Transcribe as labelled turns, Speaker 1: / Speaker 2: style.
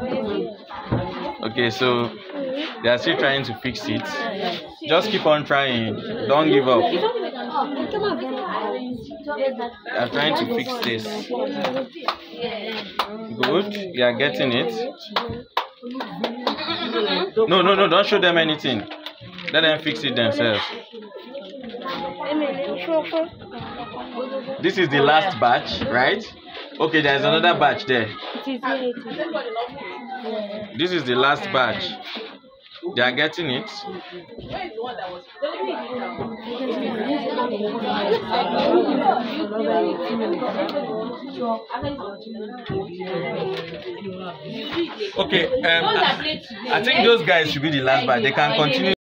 Speaker 1: Okay, so they are still trying to fix it. Just keep on trying. Don't give up. They are trying to fix this. Good. You are getting it. No, don't show them anything. Let them fix it themselves. This is the last batch, right? Okay, there's another batch there. This is the last batch. They are getting it. Okay, I think those guys should be the last batch. They can continue.